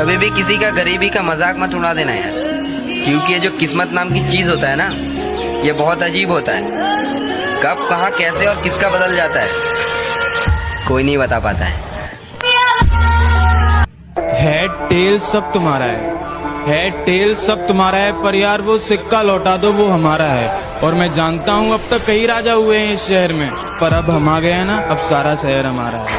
कभी भी किसी का गरीबी का मजाक मत उड़ा देना यार, क्योंकि ये जो किस्मत नाम की चीज होता है ना, ये बहुत अजीब होता है। कब कहाँ कैसे और किसका बदल जाता है कोई नहीं बता पाता है। हेड टेल सब तुम्हारा है, हेड टेल सब तुम्हारा है, पर यार वो सिक्का लौटा दो, वो हमारा है। और मैं जानता हूँ अब तक कई राजा हुए हैं इस शहर में, पर अब हम आ गए हैं ना, अब सारा शहर हमारा है।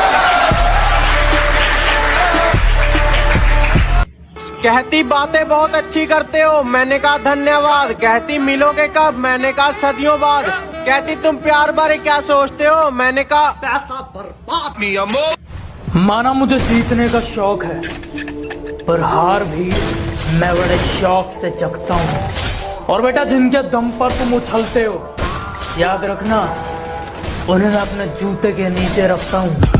कहती बातें बहुत अच्छी करते हो, मैंने कहा धन्यवाद। कहती मिलोगे कब, मैंने कहा सदियों बाद। कहती तुम प्यार बारे क्या सोचते हो, मैंने कहा पैसा बर्बाद। माना मुझे जीतने का शौक है, पर हार भी मैं बड़े शौक से चखता हूँ। और बेटा जिनके दम पर तुम उछलते हो, याद रखना उन्हें मैं अपने जूते के नीचे रखता हूँ।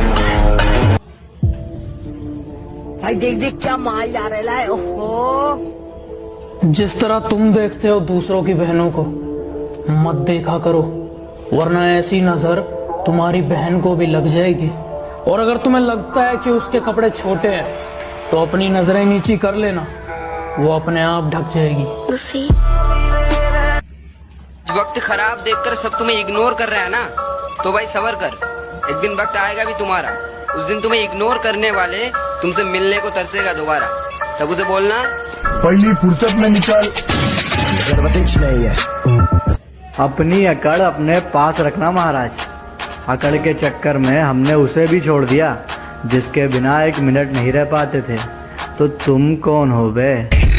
भाई देख देख क्या माल जा रहा है। ओहो, जिस तरह तुम देखते हो दूसरों की बहनों को, मत देखा करो, वरना ऐसी नजर तुम्हारी बहन को भी लग जाएगी। और अगर तुम्हें लगता है कि उसके कपड़े छोटे हैं, तो अपनी नजरें नीची कर लेना, वो अपने आप ढक जाएगी। वक्त खराब देखकर सब तुम्हें इग्नोर कर रहा है ना, तो भाई सबर कर, एक दिन वक्त आएगा भी तुम्हारा, उस दिन तुम्हें इग्नोर करने वाले तुमसे मिलने को तरसेगा दोबारा, तब उसे बोलना पहली फुर्सत में निकल। नहीं है, अपनी अकड़ अपने पास रखना महाराज। अकड़ के चक्कर में हमने उसे भी छोड़ दिया जिसके बिना एक मिनट नहीं रह पाते थे। तो तुम कौन हो बे?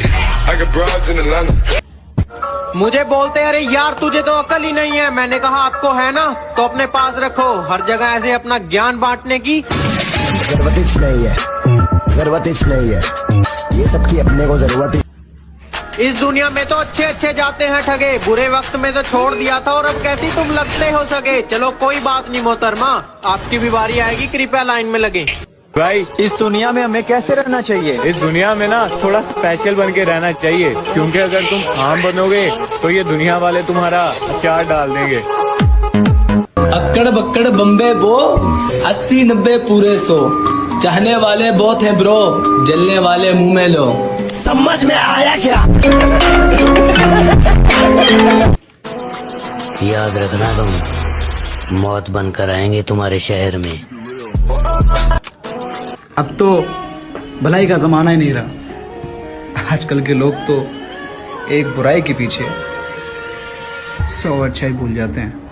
मुझे बोलते अरे यार तुझे तो अकल ही नहीं है। मैंने कहा आपको है ना, तो अपने पास रखो, हर जगह ऐसे अपना ज्ञान बांटने की जरूरत नहीं है, जरूरत नहीं है, ये सबकी अपने को जरूरत है। इस दुनिया में तो अच्छे अच्छे जाते हैं ठगे, बुरे वक्त में तो छोड़ दिया था और अब कहती तुम लगते हो सगे। चलो कोई बात नहीं मोहतरमा, आपकी भी बारी आएगी, कृपया लाइन में लगे। भाई इस दुनिया में हमें कैसे रहना चाहिए? इस दुनिया में ना थोड़ा स्पेशल बन के रहना चाहिए, क्योंकि अगर तुम आम बनोगे तो ये दुनिया वाले तुम्हारा अचार डाल देंगे। अक्कड़ बक्कड़ बम्बे बो 80-90 पूरे 100, चाहने वाले बहुत है ब्रो, जलने वाले मुंह में लो। समझ में आया क्या? याद रखना तुम मौत बनकर आएंगे तुम्हारे शहर में। अब तो भलाई का जमाना ही नहीं रहा। आजकल के लोग तो एक बुराई के पीछे 100 अच्छाई भूल जाते हैं।